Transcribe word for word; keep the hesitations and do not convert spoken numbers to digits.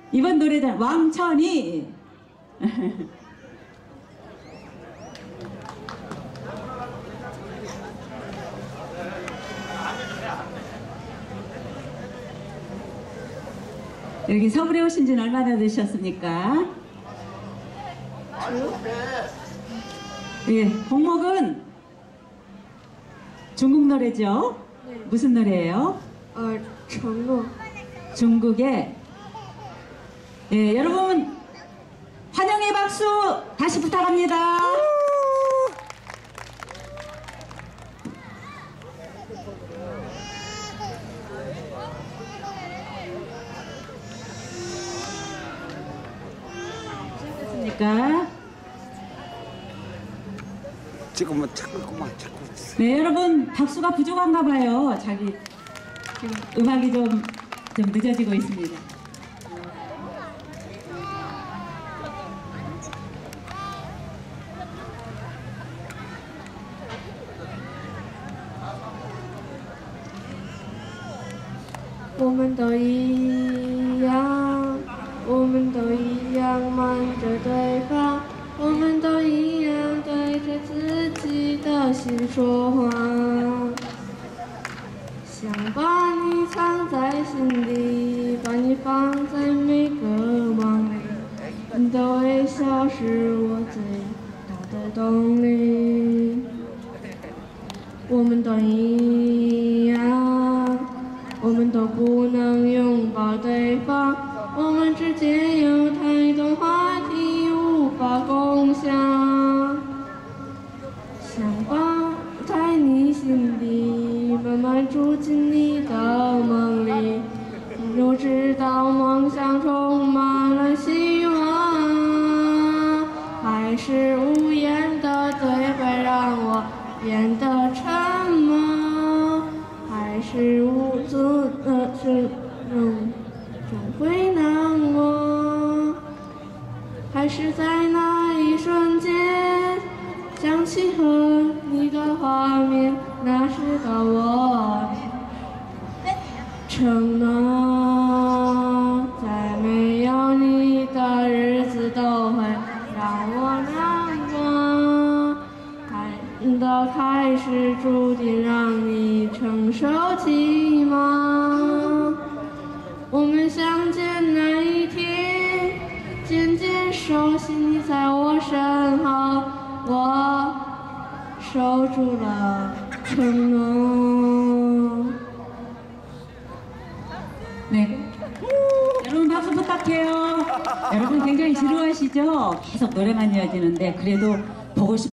이번 노래는 왕천이. 여기 서울에 오신 지는 얼마나 되셨습니까? 예, 곡목은 중국 노래죠? 네. 무슨 노래예요? 어, 정로. 중국의. 예, 여러분 환영의 박수 다시 부탁합니다. 시작됐습니까? 지금은 자꾸 그만 자꾸. 네, 여러분 박수가 부족한가 봐요. 자기 지금 음악이 좀, 좀 늦어지고 있습니다. 我们都一样，我们都一样瞒着对方，我们都一样对着自己的心说谎。想把你藏在心底，把你放在每个梦里，你的微笑是我最大的动力。我们都一样。我们都不能拥抱对方，我们之间有太多话题无法共享。想把在你心底，慢慢住进你的梦里。我知道梦想充满了希望，还是无言的对白让我变得沉默。还是无助的是终总会难过，还是在那一瞬间想起和你的画面，那时的我承诺，在没有你的日子都会让我难过。的开始注定让你承受寂寞。我们相见那一天，渐渐熟悉你在我身后，我守住了承诺。 네. 여러분 박수 부탁해요. 여러분 굉장히 지루하시죠? 계속 노래만 이어지는데 그래도 보고 싶